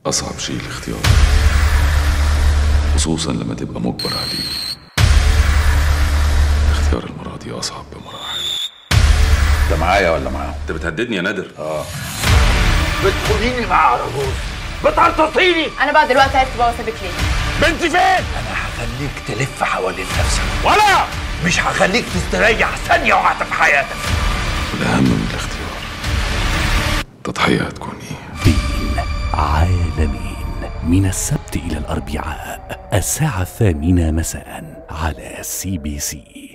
أصعب شيء الاختيار، خصوصا لما تبقى مجبر عليه. اختيار المرة دي أصعب بمراحل. انت معايا ولا معاهم؟ أنت بتهددني يا نادر؟ بتخونيني مع عرجوز، بتعطصيني. انا بعد الوقت عرفت بابا سابك ليه. بنتي فين؟ انا هخليك تلف حوالين نفسك، ولا مش هخليك تستريح ثانية واحدة في حياتك. والأهم من الاختيار التضحية هتكون إيه؟ دين عالمين، من السبت إلى الأربعاء 8:00 مساء على CBC.